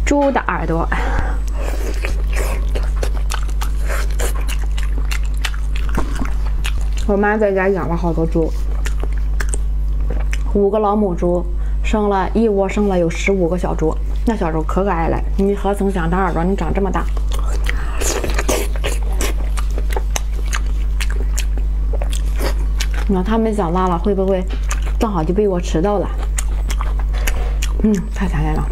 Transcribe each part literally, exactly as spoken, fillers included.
猪的耳朵。我妈在家养了好多猪，五个老母猪，生了一窝，生了有十五个小猪。那小猪可可爱了，你何曾想它耳朵能长这么大？那它们长大了会不会正好就被我吃到了？嗯，太馋了。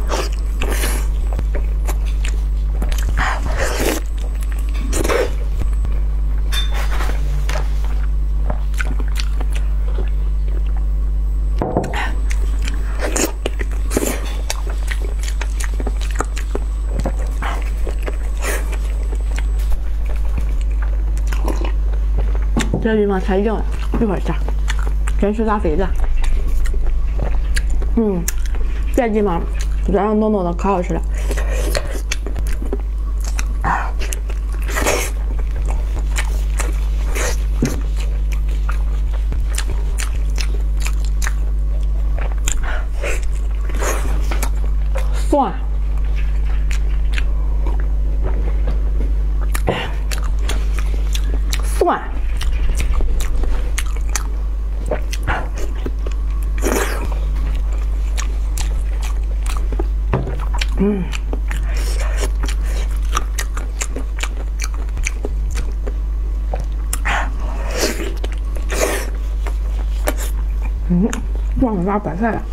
这地方太硬了，一会儿吃，全是拉肥的。嗯，这地方软软糯糯的，可好吃了。蒜。蒜。嗯，嗯，忘了拉白菜了。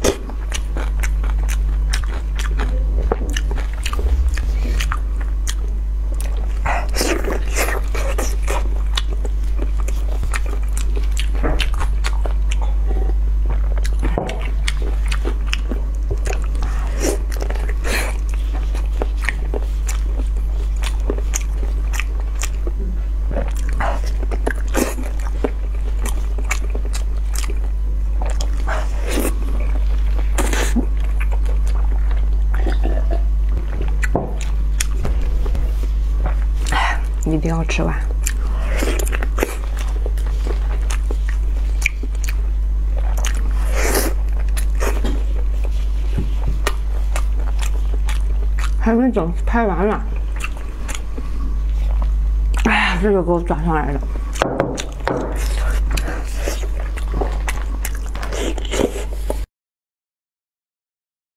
一定要吃完。还没整拍完了，哎呀，这就给我转上来了。